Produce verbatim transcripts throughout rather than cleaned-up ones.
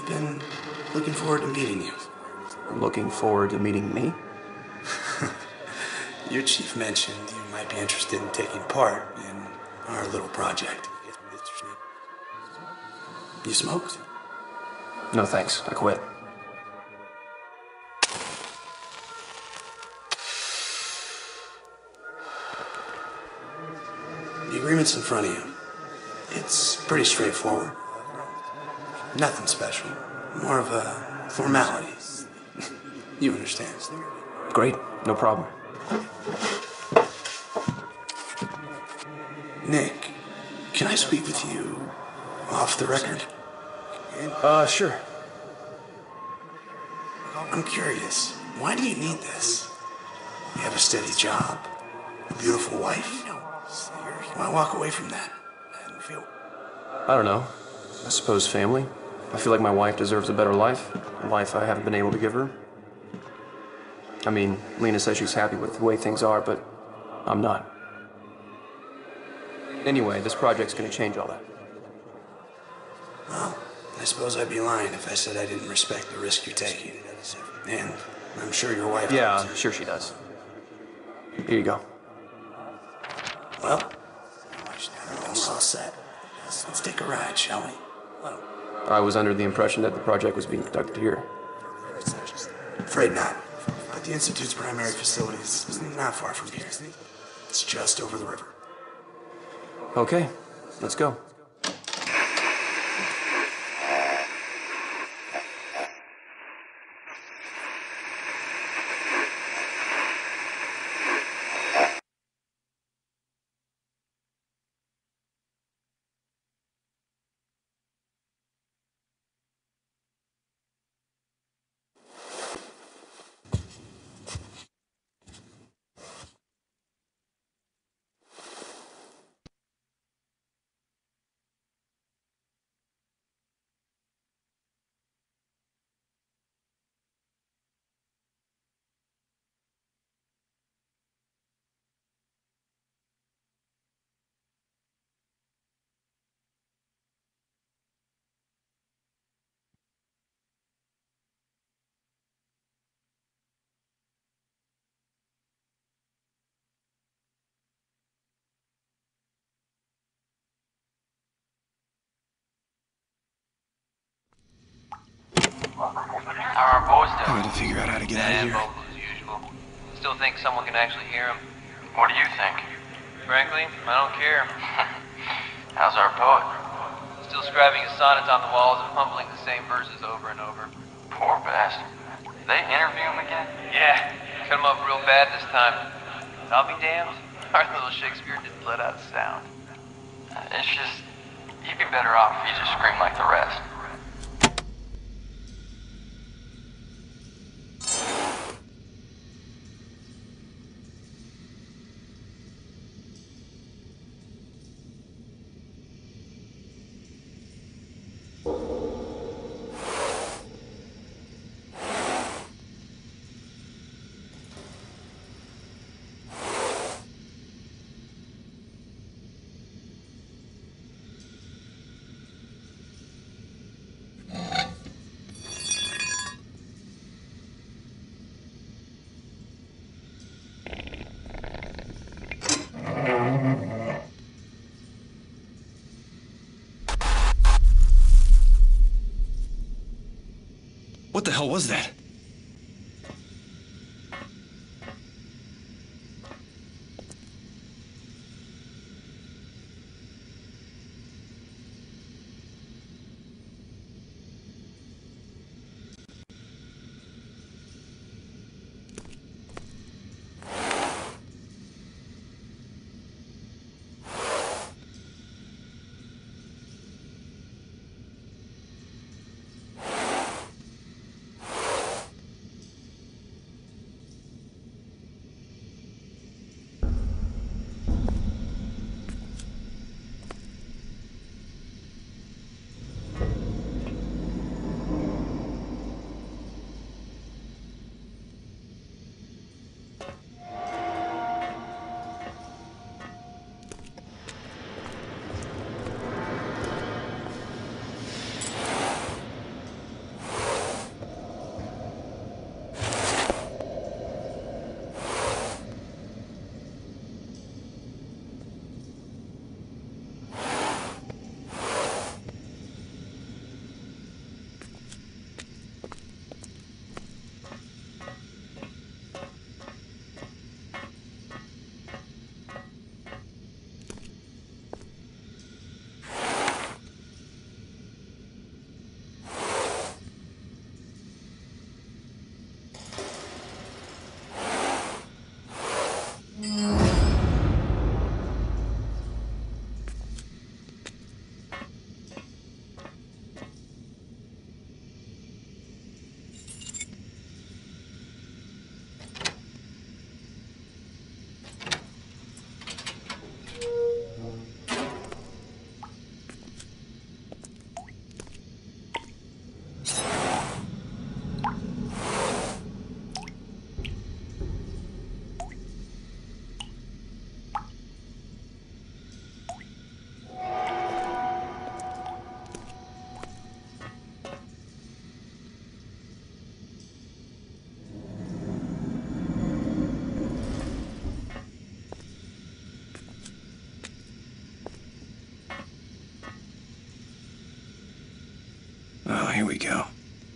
I've been looking forward to meeting you. Looking forward to meeting me? Your chief mentioned you might be interested in taking part in our little project. You smoked? No thanks, I quit. The agreement's in front of you. It's pretty straightforward. Nothing special. More of a formality. You understand. Great, no problem. Nick, can I speak with you off the record? Uh, sure. I'm curious. Why do you need this? You have a steady job, a beautiful wife. Why walk away from that? I don't know. I suppose family. I feel like my wife deserves a better life. A life I haven't been able to give her. I mean, Lena says she's happy with the way things are, but I'm not. Anyway, this project's gonna change all that. Well, I suppose I'd be lying if I said I didn't respect the risk you're taking. And I'm sure your wife Yeah, does. I'm sure she does. Here you go. Well, we're all set. Let's take a ride, shall we? I was under the impression that the project was being conducted here. Afraid not. But the Institute's primary facility is not far from here. It's just over the river. Okay, let's go. How are our boys doing? I'm gonna figure out how to get out of here. Vocal as usual. Still think someone can actually hear him. What do you think? Frankly, I don't care. How's our poet? Still scribing his sonnets on the walls and mumbling the same verses over and over. Poor bastard. They interview him again? Yeah, cut him up real bad this time. I'll be damned. Our little Shakespeare didn't let out a sound. It's just, you'd be better off if you just scream like the rest. What the hell was that? go.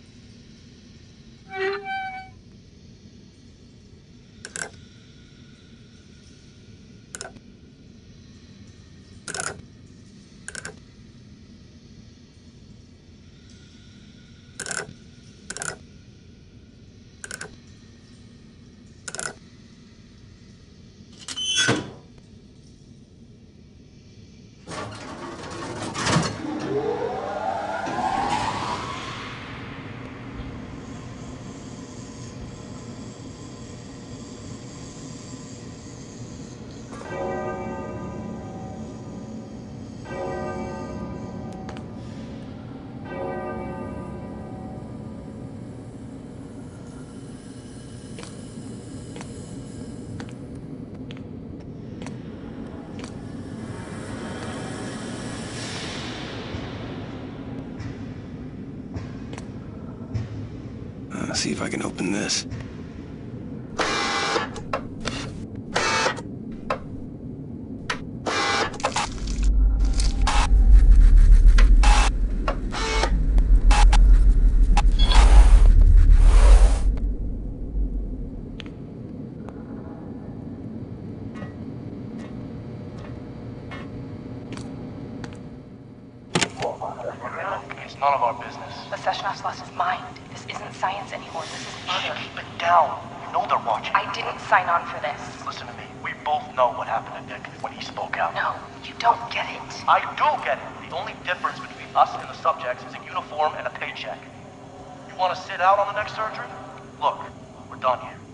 Let's see if I can open this. It's none of our business. But Seshonov's lost his mind. This isn't science anymore. This is murder. Keep it down. You know they're watching. I didn't sign on for this. Listen to me. We both know what happened to Nick when he spoke out. No, you don't get it. I do get it. The only difference between us and the subjects is a uniform and a paycheck. You want to sit out on the next surgery? Look, we're done here.